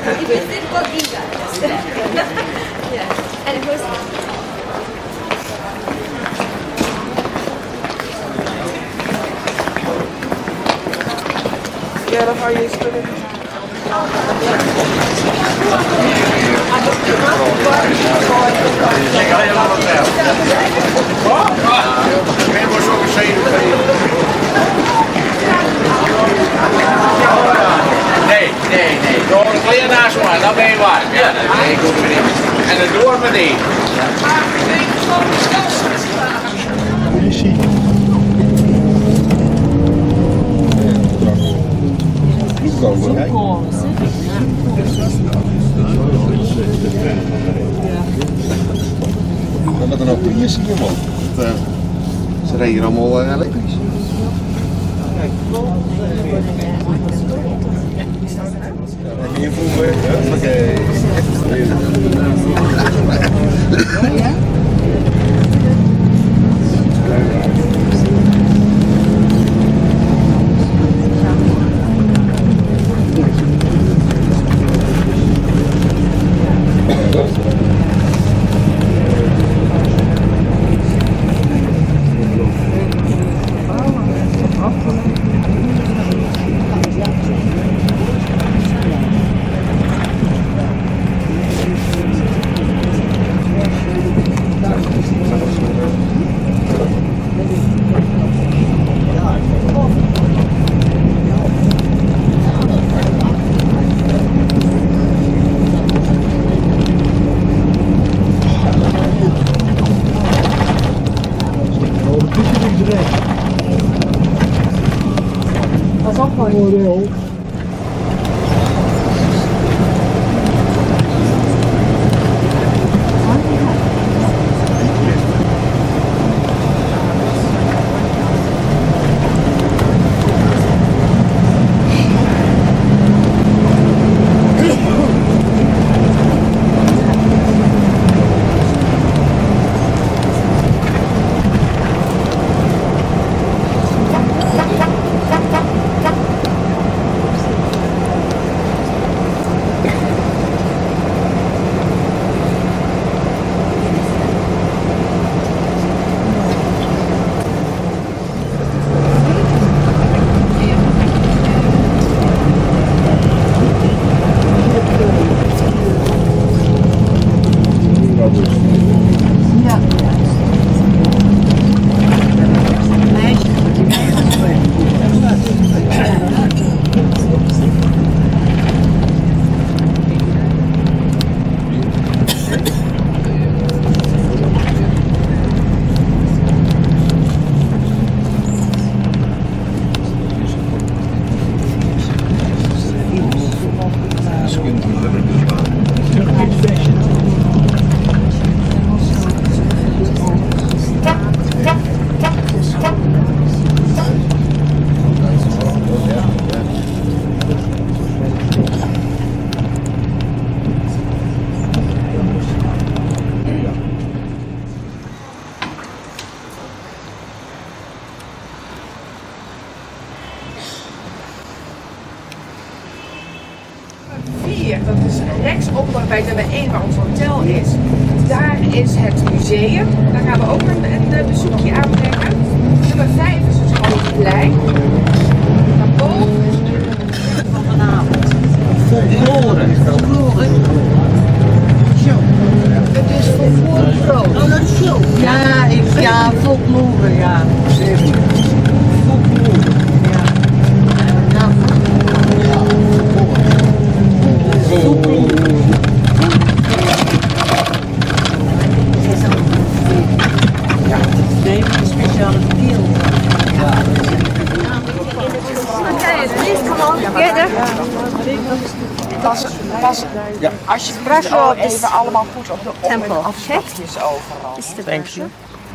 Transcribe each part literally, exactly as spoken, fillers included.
It was difficult visa. Yeah. And it was. Ja, dan ga je eens kunnen. Nee, nee, nee. Door de kleren naast me, dan ben je warm. Ja, nee, ik hoef niet. En dan door meteen. Goeie zie. En wat dan ook hier zie je man. Dat, uh, ze reden hier allemaal uh, elektrisch. Heb je vroeger? Oké. Dat is rechtsonder bij nummer één waar ons hotel is. Daar is het museum. Daar gaan we ook een, een bezoekje aanbrengen. Nummer vijf is het grote plein. Daarboven is het van vanavond. Folklore. Folklore. Show. Het is folklore groot. Oh, dat is show. Ja, ik, ja, folklore, ja. Folklore. Ja. Ja. Nee, een speciale keel. Okay, please come on together. Pas, pas ja. Alsjeblieft oh, even allemaal goed op de op- en afstapjes overal. Thank you.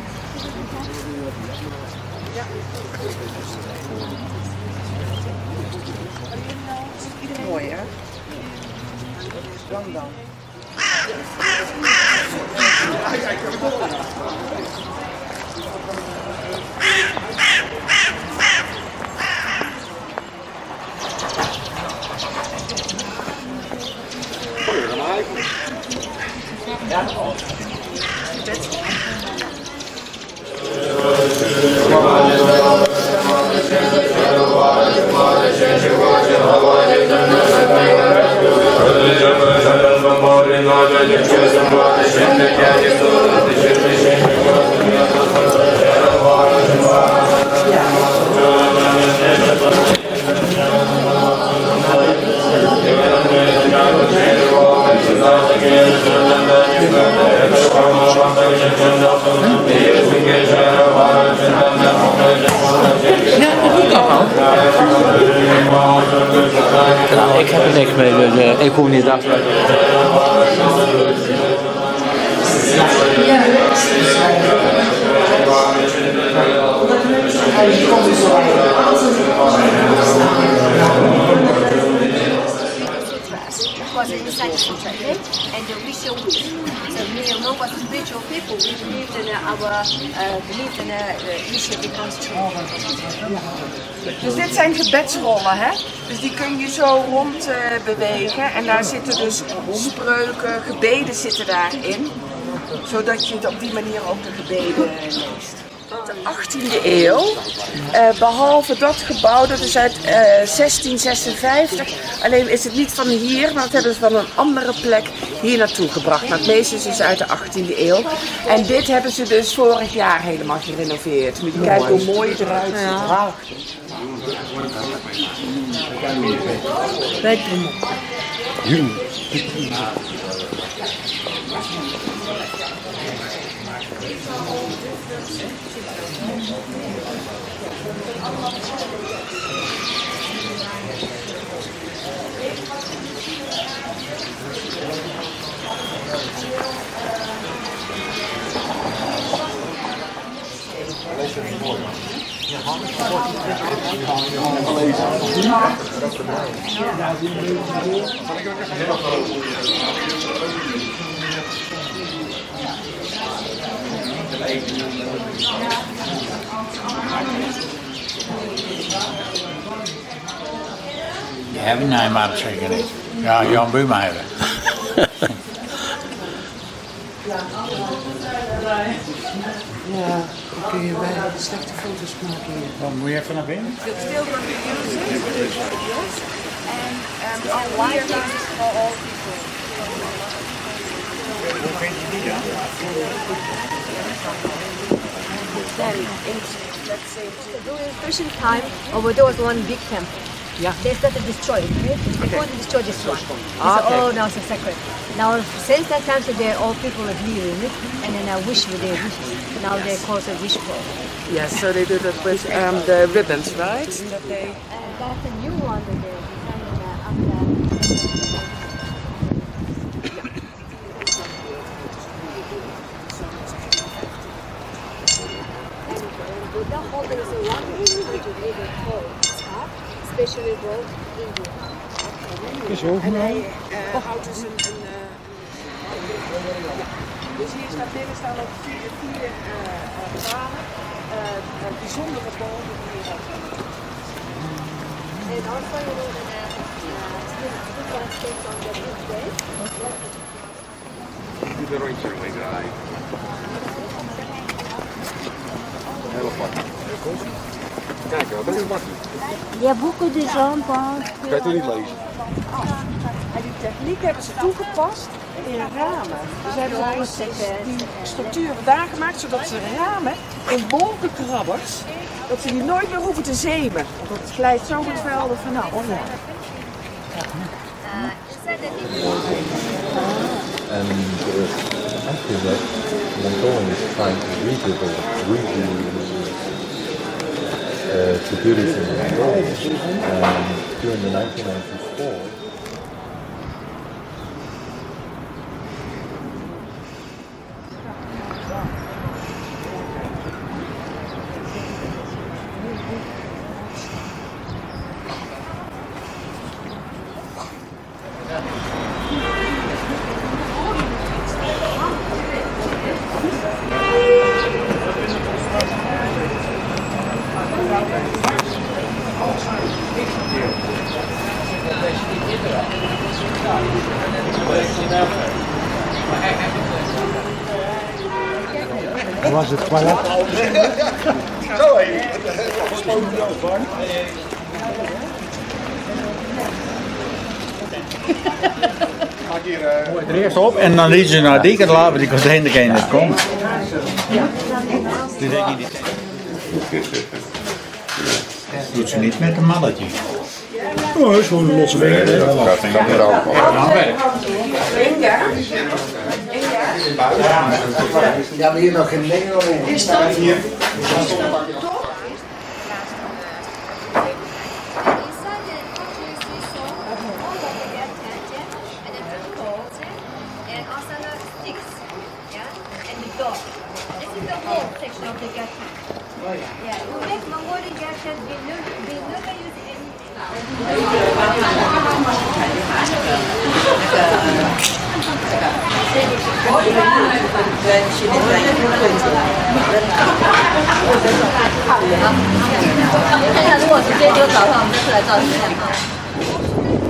Mooi hè? Dan dan. Nou, ik heb er niks mee, dus uh, ik hoef niet af te was in the science okay? And uh, we show wish. So me and Mo was spiritual people. We believed in uh, our uh, belief in uh, the wish becomes true. Dus dit zijn gebedsrollen, hè? Dus die kun je zo rond uh, bewegen en daar zitten dus spreuken, gebeden zitten daarin. Zodat je op die manier ook de gebeden leest. De achttiende eeuw, uh, behalve dat gebouw, dat is uit uh, zestien zesenvijftig. Alleen is het niet van hier, maar dat hebben ze van een andere plek hier naartoe gebracht. Maar het meeste is dus uit de achttiende eeuw. En dit hebben ze dus vorig jaar helemaal gerenoveerd. Moet je kijken hoe mooi het eruit ziet. Ja. Die hebben we niet, maar zeker niet. Ja, Jan Buma hebben. Ja, dan kun je bij slechte foto's maken hier. Dan moet je even naar binnen. Still going to use it, yes, and um, our life is for all people. Hoe vind je die dan? Then, in, let's say, during Persian time, over there was one big temple. Yeah. They started destroying it. Right? Before they destroyed this one. They Ah, said, okay. oh, now it's a sacred. Now, since that time, so there, all people agree with it, and then I wish with their wishes. Now they call it a wish bowl. Yes, so they do that with um, the ribbons, right? That they... And that's a new one that they're designing uh, after. Buddha hall there is a one cultivated hall, specially built in India. En hij uh, houdt dus een... een uh, ja. Dus hier staat binnen staan ook vier, vier uh, uh, palen, uh, uh, bijzondere bomen die hier And also, you know, that uh, still different states on the each day. Doe de rondje ermee draaien. Heel makkelijk. Kijk, dat is makkelijk. Il y a beaucoup de gens pensent Kan je het niet lezen? En die techniek hebben ze toegepast in ramen. Dus hebben ze dus die structuren daar gemaakt zodat ze ramen in wolkenkrabbers, dat ze die nooit meer hoeven te zeemen. Want dat glijdt zo goed velden vanaf. Oh, ja. And uh, after that, Mongolia is trying to rebuild, rebuild uh, to do this in Mongolia. Um, during the nineteen ninety-four. Maar Hoe was het toilet? Zo even. Gooi er eerst op en dan liet ze naar die kant laten, die kon de ene keer niet komen. Die denk je niet. Doet ze niet met een malletje. Oh, dat is gewoon een losse weg. Dat gaat er ook op. Ja, maar hier nog geen dingen omheen. Is dat hier? 看一下，如果直接就找他，我们就出来照实验哈。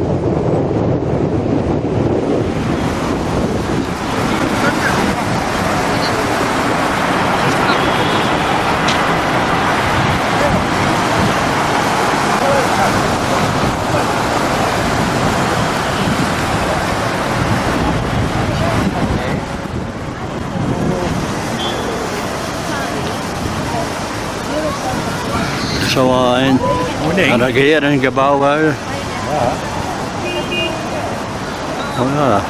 Zo een. En dan hier een gebouw uit. Ja. Oh ja.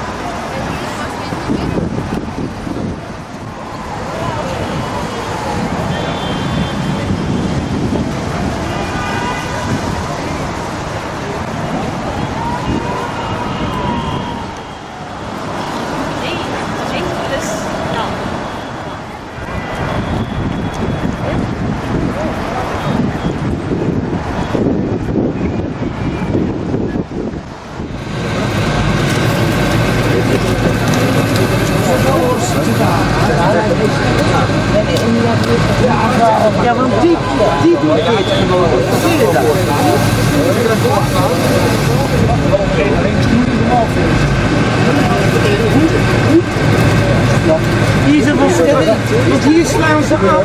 Ja, want die, die doet dit gewoon. Zie je dat? Hier is een verschil, want hier slaan ze af.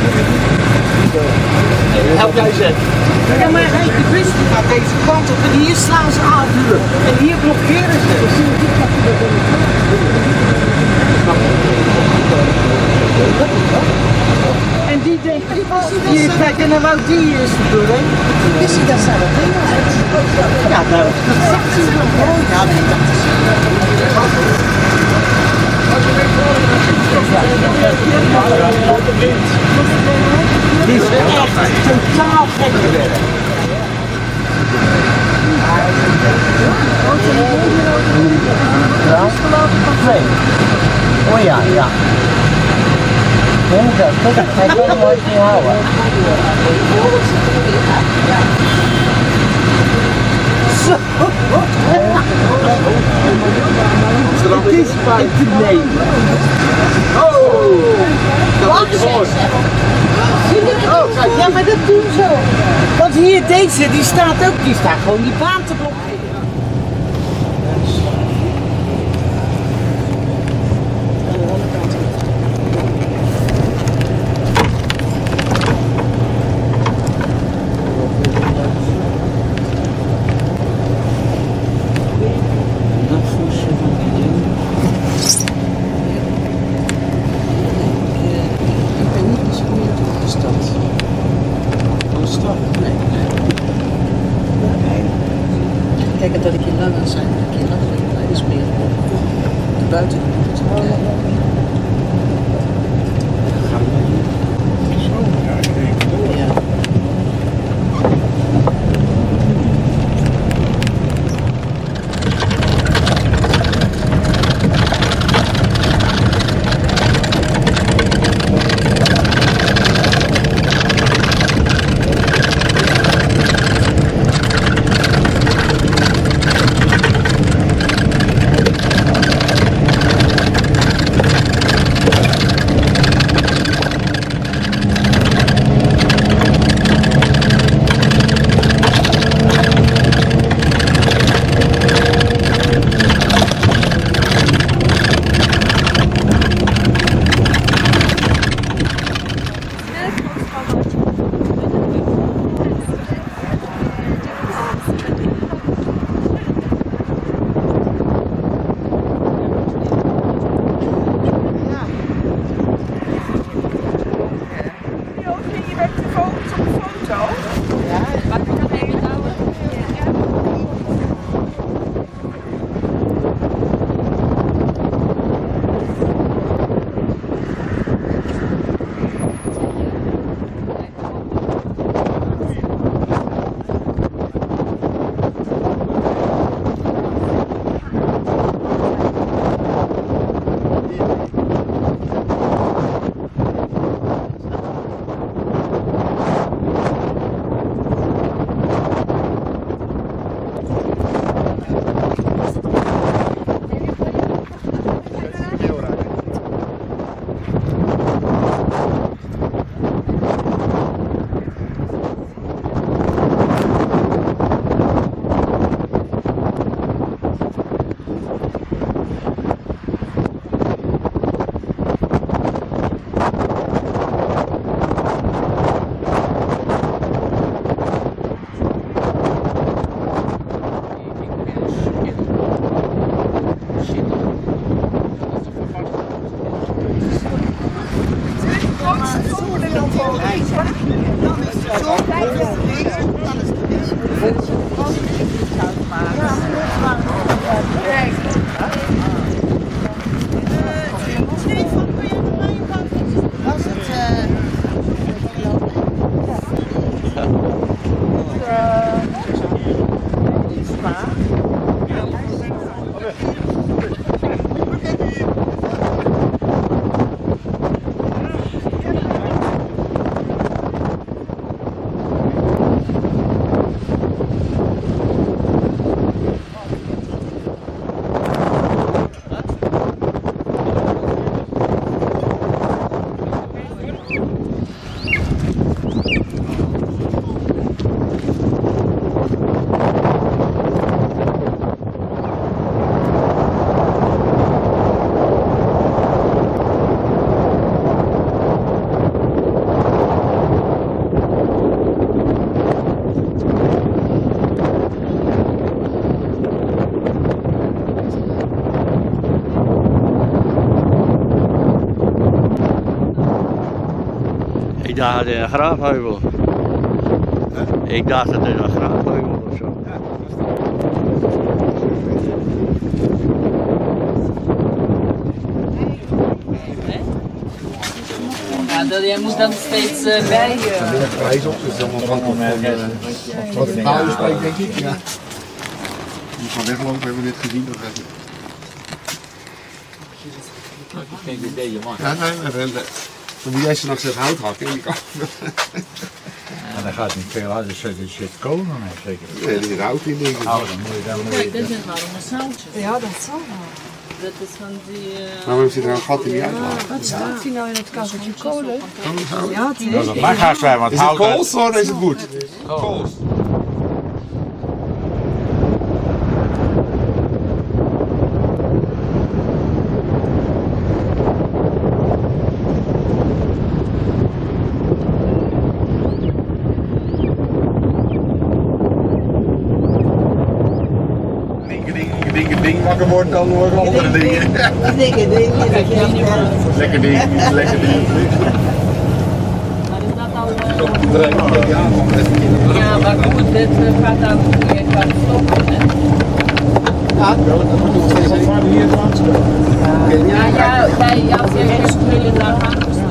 Help jij ze? Ja, maar hij de bus gaat deze kant op en hier slaan ze af. En hier blokkeren ze. En die denkt, hier kijken naar wat die is te doen, hè? Is hij dat zelf? Ja, nou, dat zegt ze wel mooi. Ja, nee, dat is... Die is echt totaal gek geworden. Ja, twee. Oh ja, ja. Kijk, kijk, hij kan hem nooit niet houden. Zo! Het is te nemen. Oh! Dat is mooi. Ja, maar dat doen ze. Want hier deze, die staat ook, die staat gewoon die baan te blokkeren. Kijk, dat ik hier langer zijn, dat ik hier langer is meer buiten. Ja. dacht het in een graafheuvel. Huh? Ik dacht het in een graafheuvel of zo. Ja. Ja, jij moet dan steeds uh, bij je. Er ligt prijs op, dus allemaal van wat de bouwen spreekt, denk ik. Ja. Je moet gaan weglopen, hebben we dit gezien. Dat weet ik. Geen idee, man. Ja, nee, nee, dan moet jij ze nog steeds hout hakken. En dan gaat het niet veel uit, dus er zit kolen mee zeker. Nee, er zit hout in, denk ik. Oh, dan moet je dan Kijk, dit zijn allemaal zoutjes. Ja, dat zal wel. Dat is van die... Uh... Nou, we zitten er een gat in die uitlaat. Wat staat hier nou in het kastje? Kolen? Oh, ja, het is. Dat mag haast zijn, want is het kools of is het goed? Kools. Wakker wordt, dan hoor ik andere dingen. Lekker ding, lekker ding, lekker ding. Maar is dat al... Uh... Ja, maar goed, dit gaat dan weer gaan stoppen, hè? Ja, dat moet nog steeds even hier langs. Ja, ja, bij jou zegt wil je daar gaan stoppen.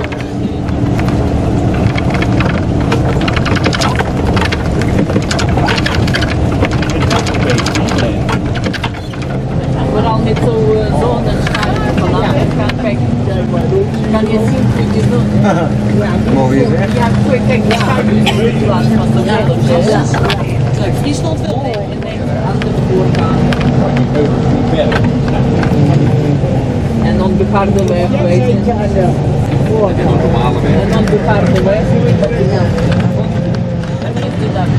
Vooral met zo'n uh, zonneschijn van de andere kant, kijk, kan je zien hoe je doet. Ja, mooi is echt. Ja, goed, kijk, de schuim is in plaats van de zelf. Kijk, die stond wel mee in de andere voorkamer. En dan de paardenweg, weet je. En dan de paardenweg. En dan heeft u dat.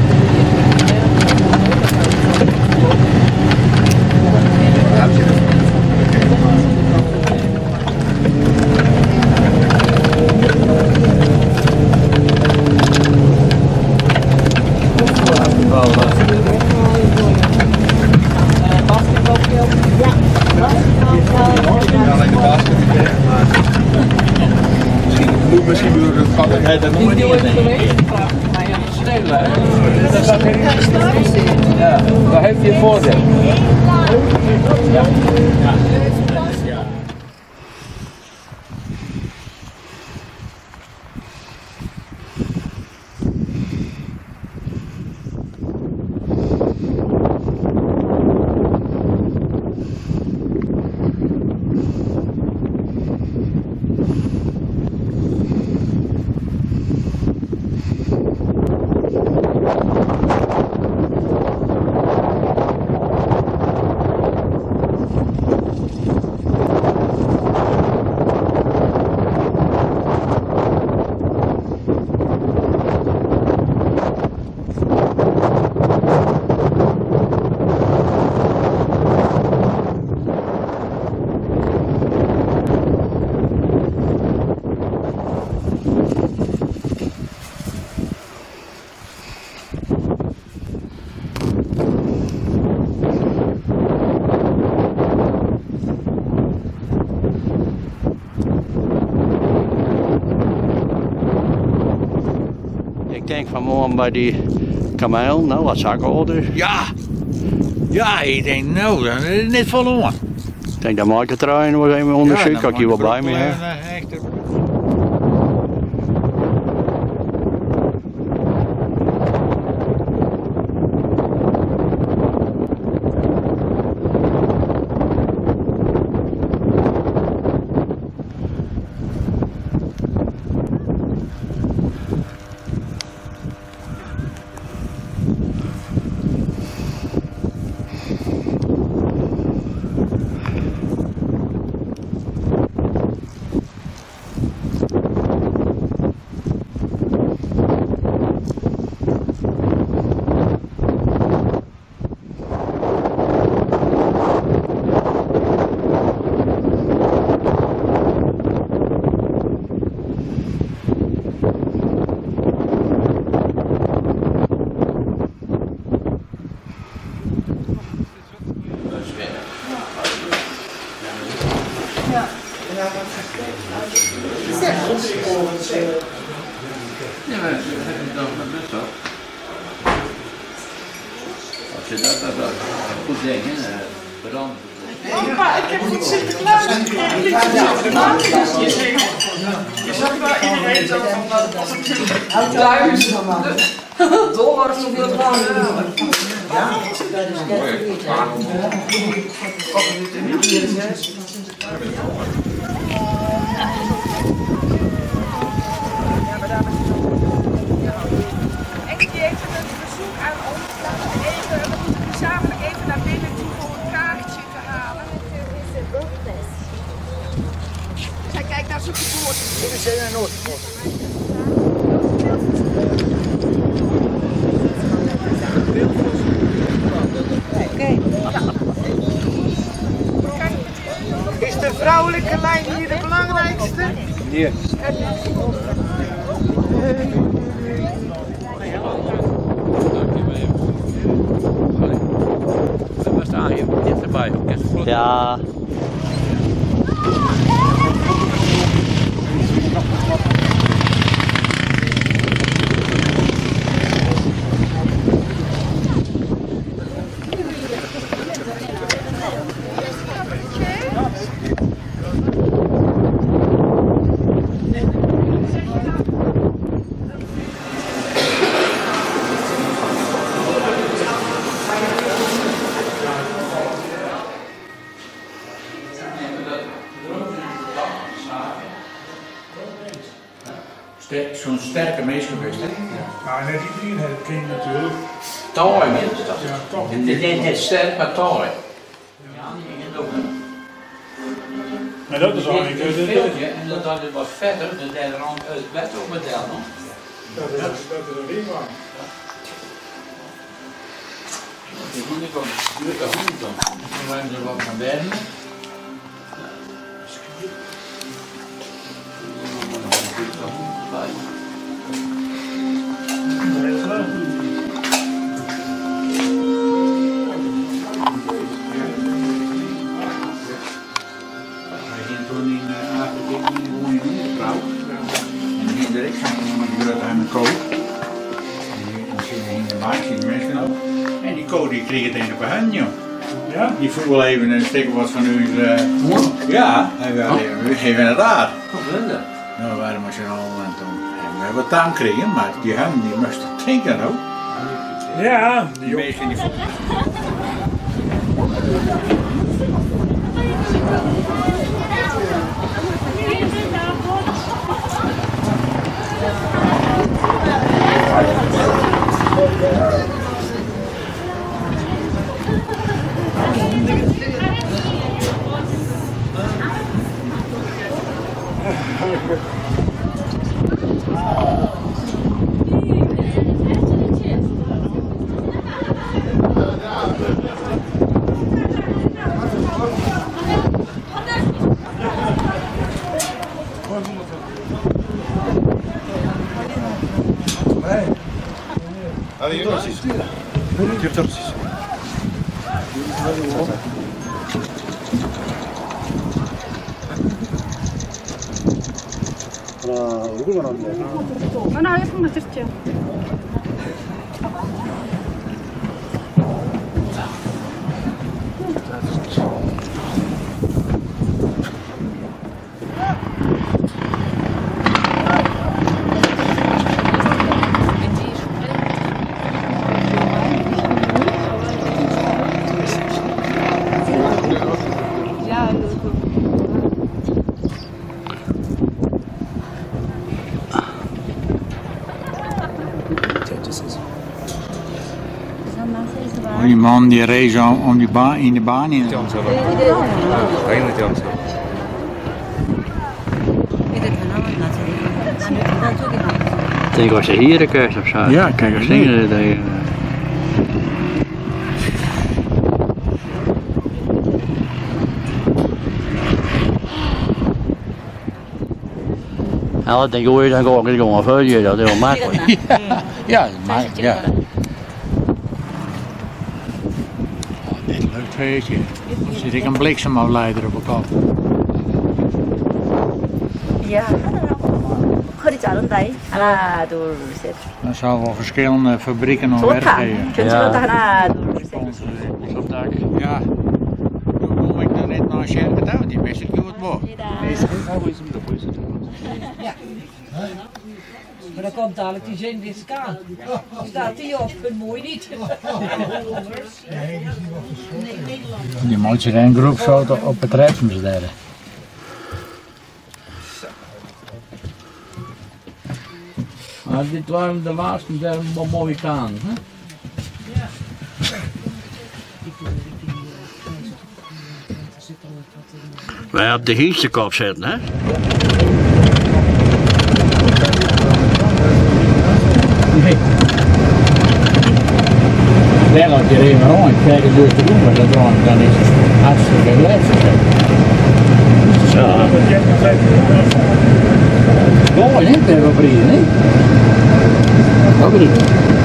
Misschien doen we het gat. Nee, dat moet je niet nemen. Maar ja, stelen. Dat is geen... Ja, dat heeft je voordeel. Ja. Ja. Ik denk vanmorgen bij die kameel, nou wat zag ik al dus. Ja! Ja, ik denk, nou, dat is net verloren. Ik denk dat Maaike trein nog even onderzoeken, kan ik hier wel bij me hebben. Als je dat, dat, dat goed denkt, brand. Papa, ik heb niet Sinterklaas gekregen. Ik heb Sinterklaas gezien. Je zag wel iedereen zo van dat was het duizenden dollars op de rand. Ja, dat is net niet. En die heeft een verzoek aan ons. Laten we even, we moeten gezamenlijk even naar binnen toe voor een kaartje te halen. Zij kijkt naar zo'n geboorte. Dit is een Noordpoort. Is de vrouwelijke lijn hier de belangrijkste? Nee. Waar sta je? Dichterbij. Ja. Zo'n sterke mees geweest, hè? Ja, net iedereen heeft het kind natuurlijk. Taai is dat. Ja, toch. En dit is niet sterk, maar taai. Maar dat is eigenlijk een het veeltje en dat dat het wat verder, dus daar rand uit het bed op het deel nog. Dat is dat is een ringwang. Je moet niet komen, je moet er goed doen. Dan gaan ze wat gaan werken. En die code die kreeg het in op hand, joh. Ja? Die vroeg wel even een stuk wat van u. Uh, ja, hij wil even, even inderdaad. Nou, we waren maar zo'n en toen hebben we wat taam gekregen, maar die hem die moest drinken nou. Ja, die meisje die vroeg. Hadi torsis. Tip torsis. 하나 얼굴만 왔네. 하나 예쁜 드시죠. Die man die race om, om die baan in de baan in. Ja, eigenlijk ja. Ik denk als je hier kijkt of zo. Ja, kijk eens hier. Dat je, ja, ik denk hoe je dan gewoon gewoon vullen, dat is heel makkelijk. Ja, ja, dat makkelijk, ja. Oh, dit lukt feestje. Dan zit ik een bliksemafleider op elkaar. Ja. 허리 자른다. 하나, 둘, 셋. Dan zal wel verschillende fabrieken nog werk 좋다. geven. 견지로도 하나, 둘, 셋. Ja. Toen kom ik er net naar Sjerke uit, die wist ik goed mooi. Maar dan komt dadelijk die zin dit kaan. Staat die op, het mooi niet. Die moet je een groepsfoto op het reddingsderde. Maar dit waren de laatste, die zijn wel mooie kaan. Hè? Wij op de hieste kop zetten, hè? Nee. Daar laat je er even rond, kijk eens dus te doen, maar dat rond, dan is het hartstikke lekker. Ja. Mooi, hè? Dat hebben we vrienden, hè? Ook niet.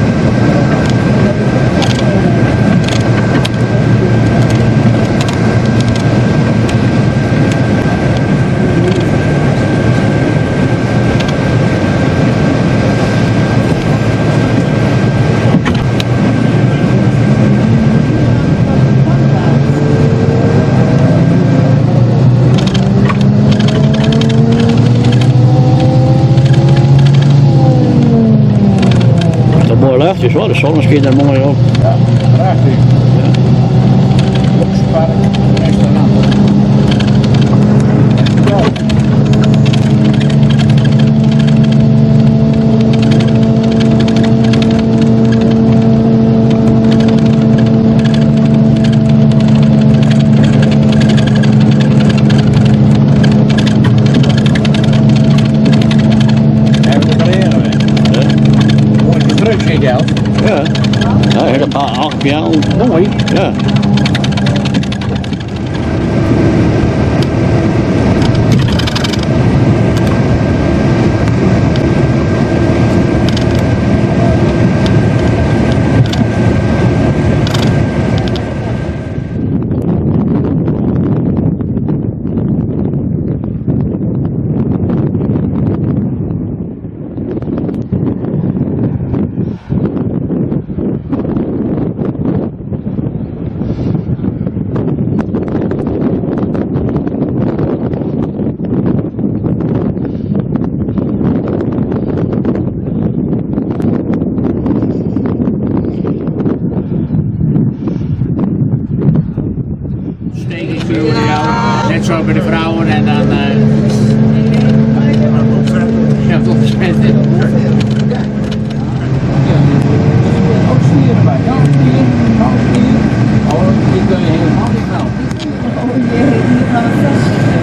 Dus wel, de zon schijnt er mooi op. Ja, prachtig. Ja. Bokspark, restaurant. Ja, ja, hele paar acht jaar mooi. Ja. Net zo bij de vrouwen en dan... Uh... Ja, toch gesmet. Ook stieren bij, ja, stieren, ja, stieren. Oh, die kun je helemaal niet nou. Oh, die gaan het vast.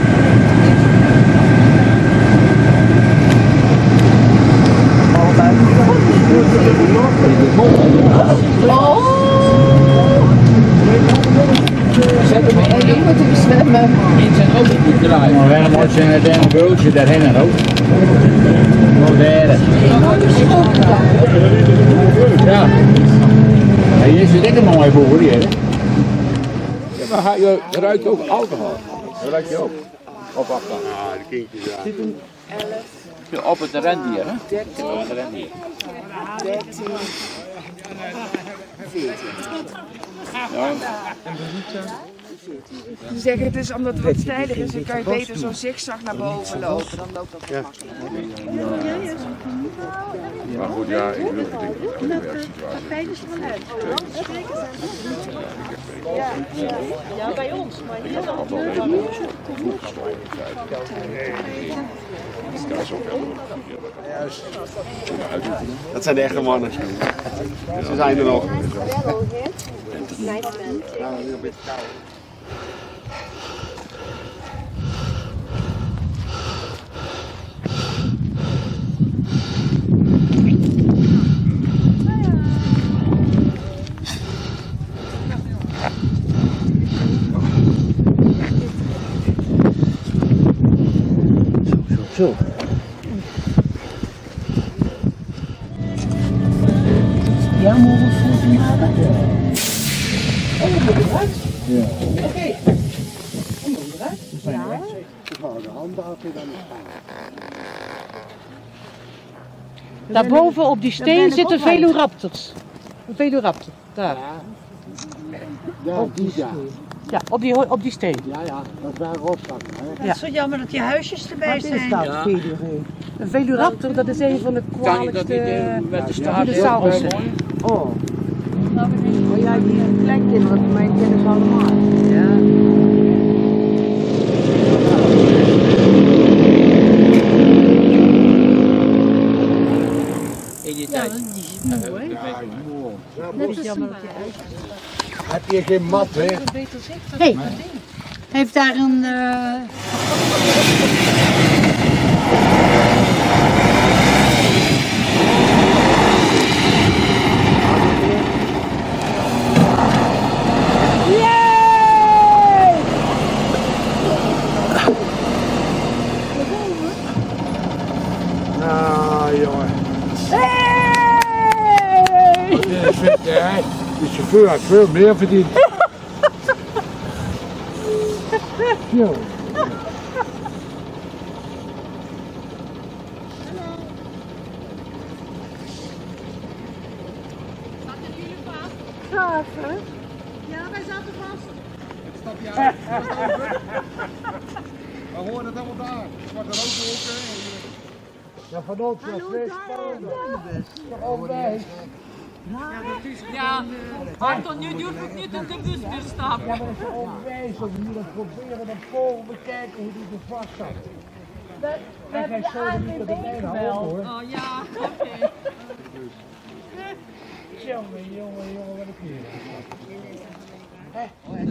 Zet hem in. En ik moet hem zwemmen. In zijn auto moet draaien. Maar waarom moet je een broodje daarheen en ook? Moderne. Ja. En hier zit ik een mooie boer hier. Ja, maar je ruikt ook alcohol. Dat ruikt je ook. Op afstand. Ja, de kindjes ja. Ja, op het rendier, hè? dertien, Op het rendier. dertien, veertien. Ja. Ze zeggen het is omdat het wat steiler is, dan kan je beter zo zigzag naar boven lopen. Dan loopt dat Ja. makkelijk. Maar goed, ja, ik wil het in de werksituatie. Ja, bij ons, maar hier dan. Dat zijn de echte mannen. Ze zijn er nog. Nice man. Ja, een beetje koud. Zo. Ja, mogen we een foto maken? Oh, dat moet eruit? Ja. Oké. Dat moet eruit? Ja. De handen af en dan Daarboven op die steen zitten velociraptors. Een velociraptor, daar. Ja, die ja. Ja, op die, op die steen. Ja, ja, dat waren rotzakken. Het is zo jammer dat die huisjes erbij Wat zijn. is dat, Ja. Een velociraptor, dat is een van de kwalijkste dinosaurussen. Oh. Maar ja, die kleinkinderen, mijn kennen ze allemaal. Ja. In die tijd. Ja, die is mooi. Ja, Net als jammer. heb je geen mat, hè? Hé, heeft daar een... Uh... Nou, jongen. Hey! Ja, de chauffeur had veel meer verdiend. Yo. Gaaf, hè? Ja, wij zaten vast. Stap je uit. We horen het allemaal daar. Zwarte rookwolken. Ja, van ons was twee sporen. Toch bij. Ja, dat is ja. Anton, nu durf ik niet in de bus meer stappen. Ja, maar dat is onwijs. We moeten proberen naar boven bekijken hoe die er vast zat. We hebben de A N W B gebeld. Oh ja, oké. Jongen, jongen, jongen, wat een keer. Hé,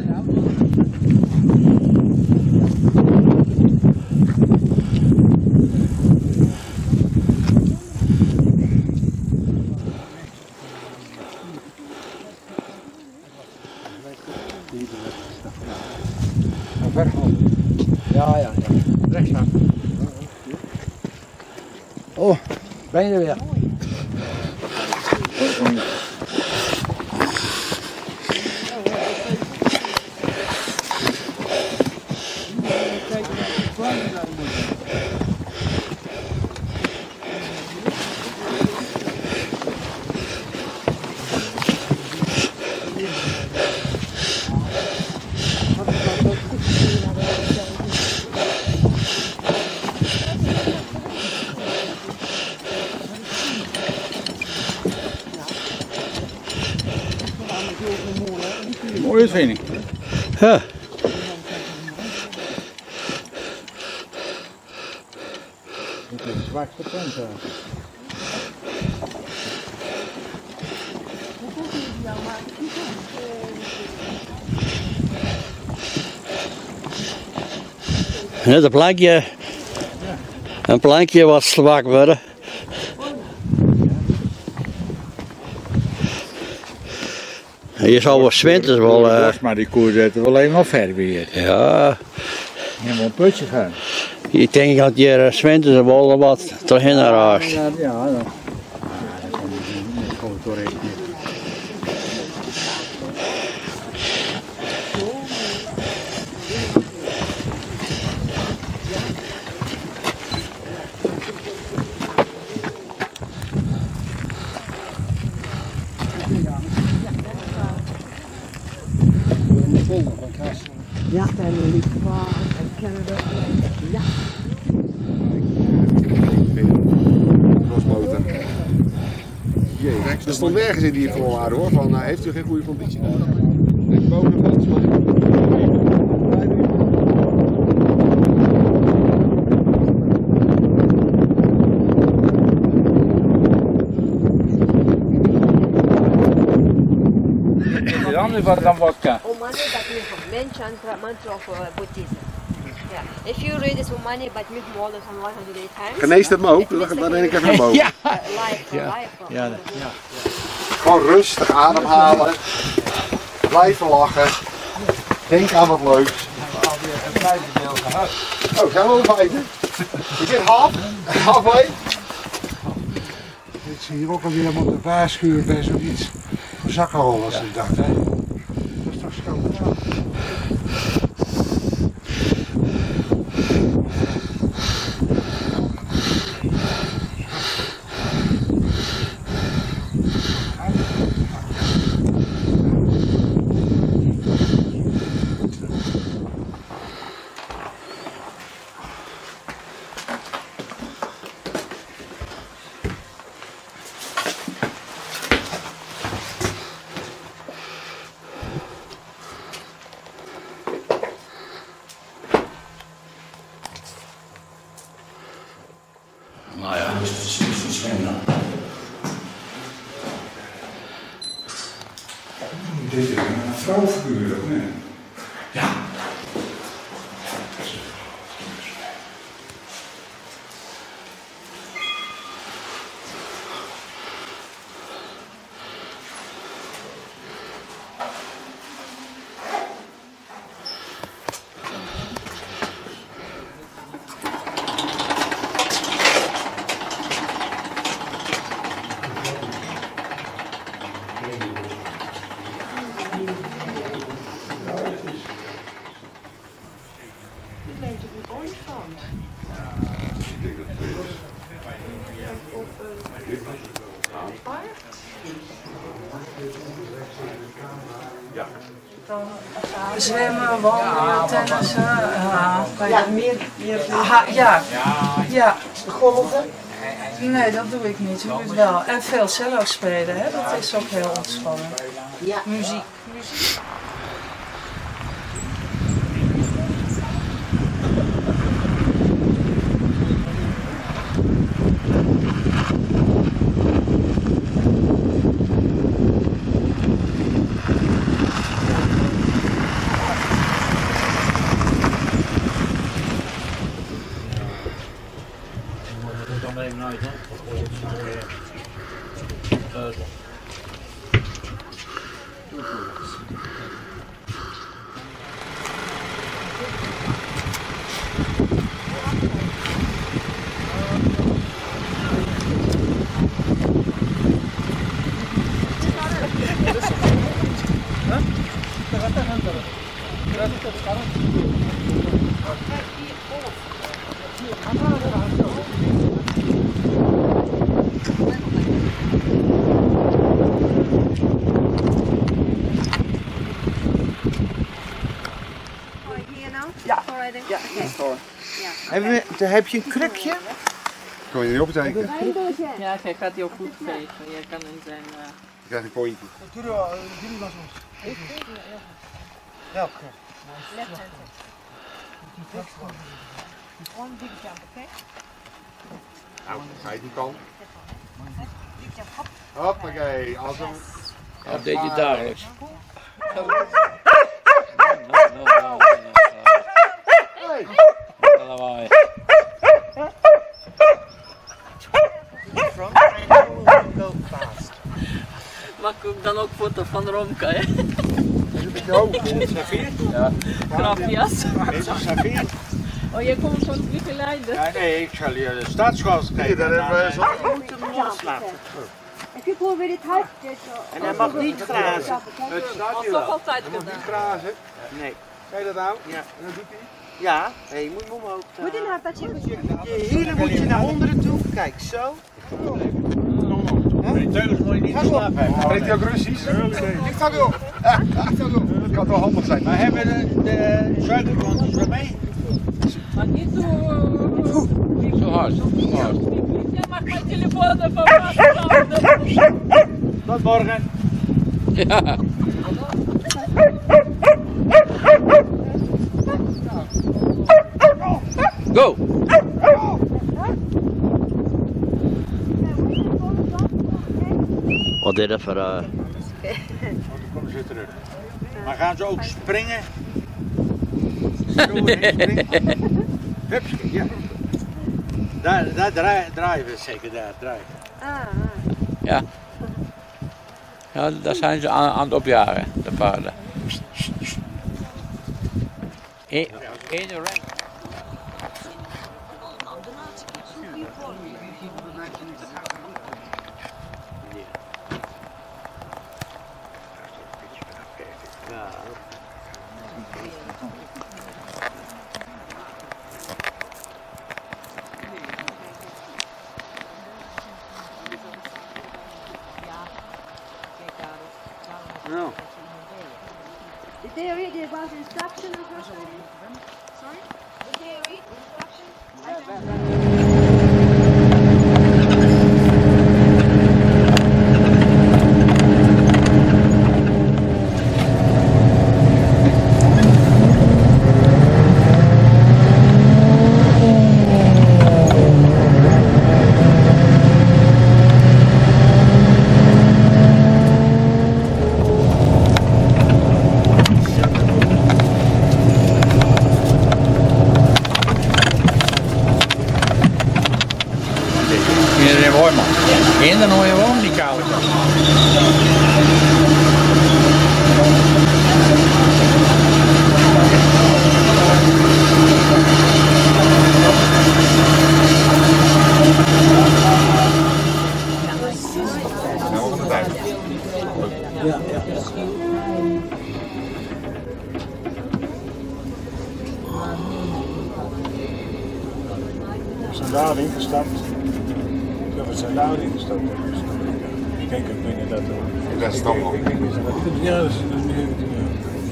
Ja, ja, ja. Rechtsaf. Oh, ben je er weer? Mooie uitvinding. Ja. dat is het zwakste punt. Hè. Net een plankje. Een plankje wat zwak worden. Je zou wel 's winters wel. Uh... Maar die koer zitten wel even nog ver weer. Ja. Helemaal een putje gaan. Ik denk dat je uh, 's winters wel wat doorheen raast. Ja, ja, dat komt door echt niet. Ja, en Litva en Canada. Ja. Crossmotor. Er stond nergens in die voorwaarden hoor, van uh, heeft u geen goede conditie nodig? Nee, boven de boot maar. De andere was dan vodka. Umani, but with mention mantra of uh, Buddhism. Yeah. If you read this Umani, but with more than one hundred eight times. Geneest het me ook? Dan denk ik even naar boven. Ja. Life, Ja. life. Ja, ja. Gewoon rustig ademhalen. Blijven lachen. Denk aan wat leuks. Oh, zijn we al bijten? Ik ben half. Halfway. Dit is hier ook alweer moeten waarschuwen bij zoiets. Voor zakkenrollers en dat, hè. Dat is toch schandalig. vrouwfiguur, of nee? Ja. Zwemmen, wandelen, tennissen. Uh, ja, meer, meer ha, ja. ja. Golven? Nee, dat doe ik niet. Doe ik wel. En veel cello spelen, hè? Dat is ook heel ontspannen. Ja. Muziek. Muziek. Heb je, heb je een krukje? Kan je niet optekenen? Ja, hij gaat heel goed geven. Je kan in zijn... Uh... Je krijgt een pointje. Welke? Nou, ga je die kant. Hoppakee, als een... Dat deed je dagelijks. Lawaai. Maak ik dan ook foto van Romka, hè? Met je hoofd. Safir? Ja. Grafias. Is het Safir? Oh, jij komt van het begeleiden? Ja, nee, ik zal je de staatsgas geven. Hier, dan hebben we zo... Je moet hem loslaten. En hij mag niet grazen. Het staat Als hier toch wel. altijd Hij mag niet gedaan. grazen. Nee. Kan je dat nou? Ja. En dan doet hij. Ja, hey, je moet hem omhoog draaien. Je hielen moet je naar onderen toe. Kijk, zo. Die teugels moet je niet slapen hebben. Spreekt hij ook Russisch? Ik sta weer op. Ik sta weer op. Dat kan wel handig zijn. Maar hebben de, de suikerklontjes weer mee? Maar niet zo... Niet zo hard. Zo hard. Jij mag mijn telefoon even vasthouden. Tot morgen. Ja. Go! Wat is dat voor... Uh... Kom ze terug. Maar gaan ze ook springen? Zo heen springen? Hupske, ja. Daar, daar draaien, draaien we zeker, daar draaien. Ja. Ja, daar zijn ze aan, aan het opjagen, de paarden. Eén renk. No. Did they read about instruction or something? Sorry? Did they read instruction? dan hoor je gewoon die kou. Ja, ja. We zijn daarin gestapt. Ja, we zijn daarin gestapt. Ik denk ook binnen dat. Dat is toch nog. Ja, dat is negentien jaar.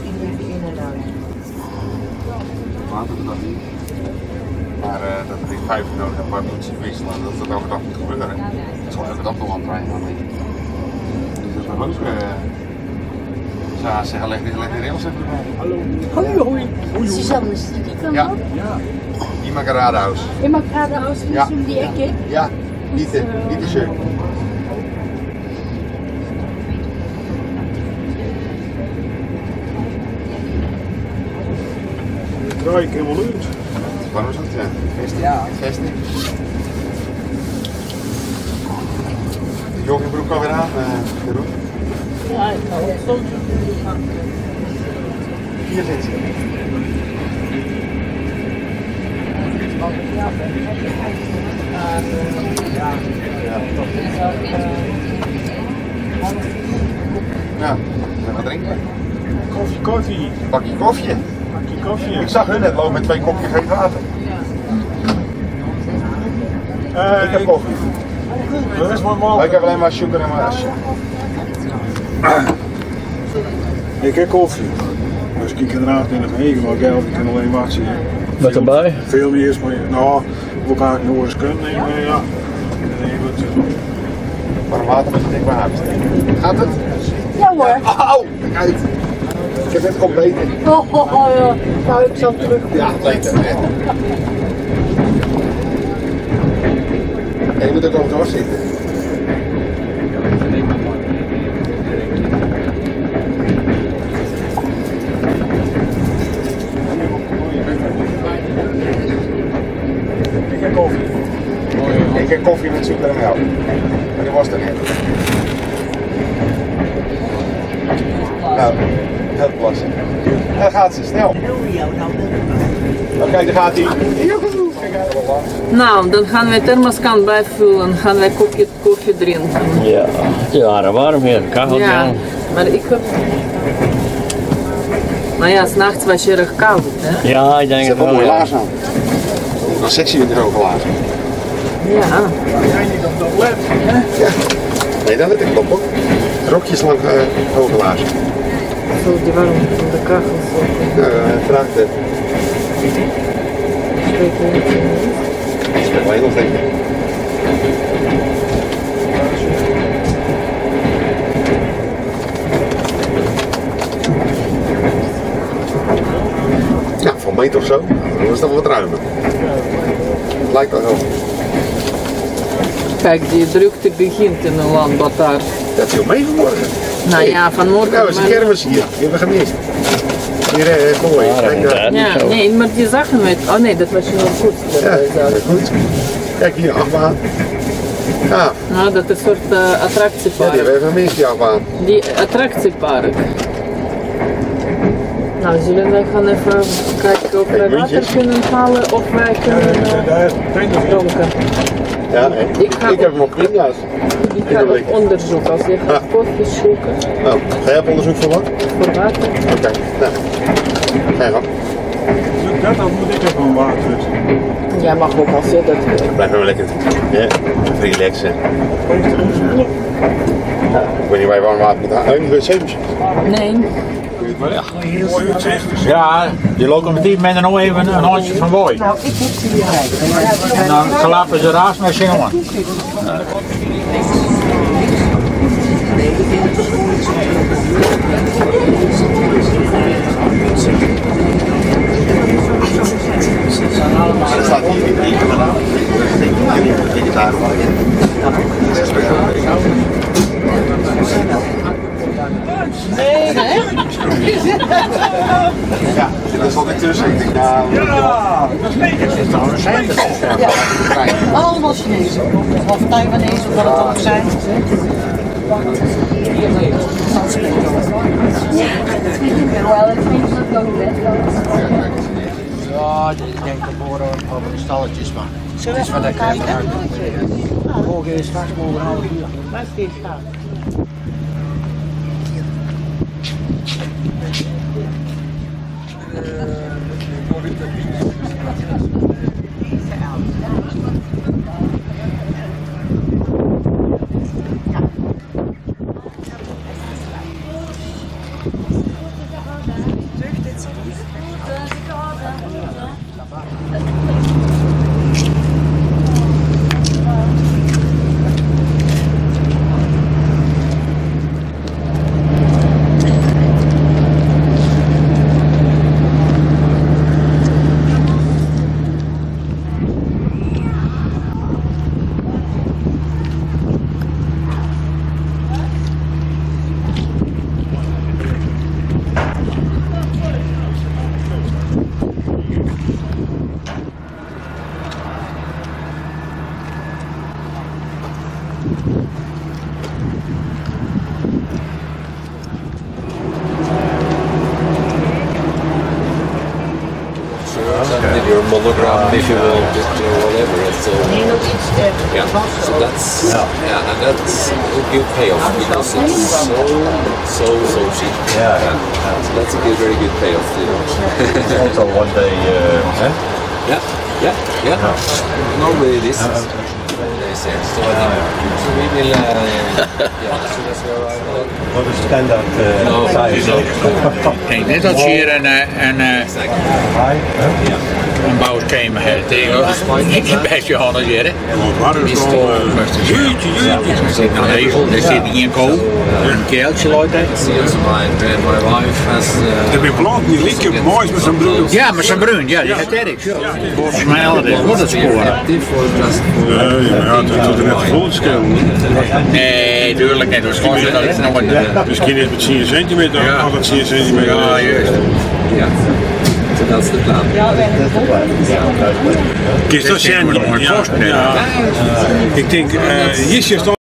Later dat niet. Maar uh, dat ik vijf nodig heb, maar ik moet ze wisselen. Dat dat elke dag moet gebeuren. Dat zal elke dag nog aan het rijden. Dus dat is ook. Uh, Ze zeggen, leg die, leg die rails even erbij. Hallo. Hoi, hoi. Suzanne, is die kan Ja. ook? Ja. Immaculate House. Immaculate House, Ja. om die ecke? Ja, niet de, niet de shirt. Draai ik helemaal uit. Waarom is dat? Ja. Vesting. Ja. Vesting. De joggingbroek alweer aan, uh, Jeroen. Ja, ik ga ook zo. Hier zit ze. Ja, wat drinken? Koffie, koffie. Bakje koffie. Bakje koffie. Ik zag hun net lopen met twee kopjes geen water. Uh, ik heb ik... koffie. Dat is maar mal. Ik heb alleen maar suiker en maar asje. Ik heb koffie. Dus ik inderdaad in het hegen, maar geld, ik kan alleen wachten. Wat erbij? Veel meer is, maar nou, we gaan het nog eens kunnen, maar ja. En dan goed. Warm water met een dik water. Gaat het? Ja hoor. Auw, kijk uit. Ik heb net gebeten. Oh, oh, oh, ja. Nou, ik zal terug. Ja, beter. En je moet ook over zitten. Ik heb koffie. Ik heb koffie met suiker en melk. Maar die was er niet. Nou, heel plassen. Daar gaat ze snel. Oké, okay, daar gaat hij. Nou, dan gaan wij thermoskan bijvullen en gaan wij koffie, koffie drinken. Ja, ja, warm hier, kachel. Ja, maar ik heb... Maar ja, s'nachts was je erg koud, hè? Ja, ik denk het wel. Zet wel mooie laars aan. Dan sexy met de hoge laarzen. Ja. Jij niet op dat let. Ja. Nee, dat let ik op hoor. Rokjes lang uh, hoge laarzen. Zo die warm van de kachel. Nou, uh, vraag het. Ik speel wel Engels denk ik. Ja, voor een meter of zo. Dan is dat wel wat ruimer. Het lijkt wel zo. Kijk, die drukte begint in een land wat daar. Dat viel mee vanmorgen. Nou ja, vanmorgen. Nou, is een kermis hier. Die hebben we gemist. Hier, eh, mooi. Ja, ja, nee, maar die zagen met. Oh nee, dat was je nog goed. Ja, dat is goed. Kijk hier, achtbaan. Ja. Nou, dat is een soort uh, attractiepark. Ja, die hebben we even gemist, die achtbaan. Die attractiepark. Nou, zullen wij gaan even kijken of wij water kunnen halen of wij kunnen uh, dronken. Ja, ik, ik, ga ik heb hem op pinda's. Ik ga op onderzoek, als je gaat koffie zoeken. Nou, ga je op onderzoek voor wat? Voor water. Oké, okay. Nou, ga je gang. Dat dan moet ik even een water. Jij mag ook als je dat wil. Blijf even lekker ja, relaxen. Ja, ik weet niet waar je warm water moet halen. Oh, niet wc misschien? Nee. Ja, die locomotief met nog even een handje van wooi. Nou, ik heb ze weer rijden. En dan klappen ze raas met z'n jongen. Er staat hier niet in, maar dan denk ik daar. Nee, nee. Ja, er zat ik tussen. Ik denk, nou... Ja, dat is lekker. Het is toch een zijn. Ja, allemaal Chinezen. Of Taiwanese, of wat het ook zijn. Ja, ik denk dat we over de stalletjes maken. Het is wat ik heb. Morgen is straks morgen een half uur. Waar is deze staan? Your monogram, if you will, or whatever. So, yeah, so that's yeah, and that's a good payoff because it's so so so cheap. Yeah, yeah. So that's a good, very good payoff. It's also one day. Uh, eh? Yeah, yeah, yeah. yeah. Normally this is they say. So I think so we will. Uh, yeah, so that's where I will. Wat is standaard uh, size? Kijk, net als je hier een, een, een bouwschema hebt tegen bij Johannes hier. Is het er zit een hegel, er zit één kool, een keeltje loopt er. Er zijn planten die likken mooi met zijn bruin. Ja, met zijn bruin, ja, die gaat erg. Volgens mij altijd wordt het sporen. Nee, ja, dat doet er net vol schelen. Nee, duidelijk niet. Dus gewoon dat is nog een... Misschien is het tien centimeter, ja. altijd tien centimeter. Ja, juist. Ja. So dat is de plan. Kist dat zijn? Ja, ja. Ik denk, uh, hier is